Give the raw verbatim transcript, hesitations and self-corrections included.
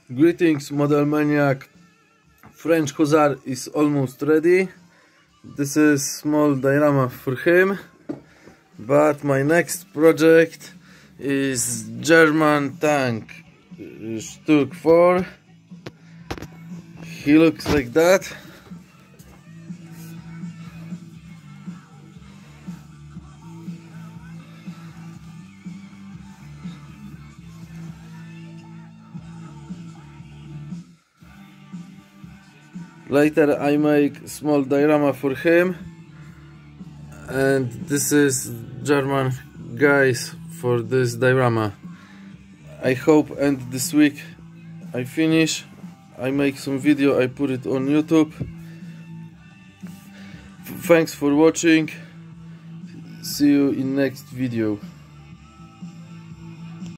Greetings, Model Maniac. French Hussar is almost ready. This is small diorama for him. But my next project is German tank Stuck four. He looks like that. Later I make small diorama for him, and this is German guys for this diorama. I hope and this week I finish, I make some video, I put it on YouTube. Thanks for watching. See you in next video.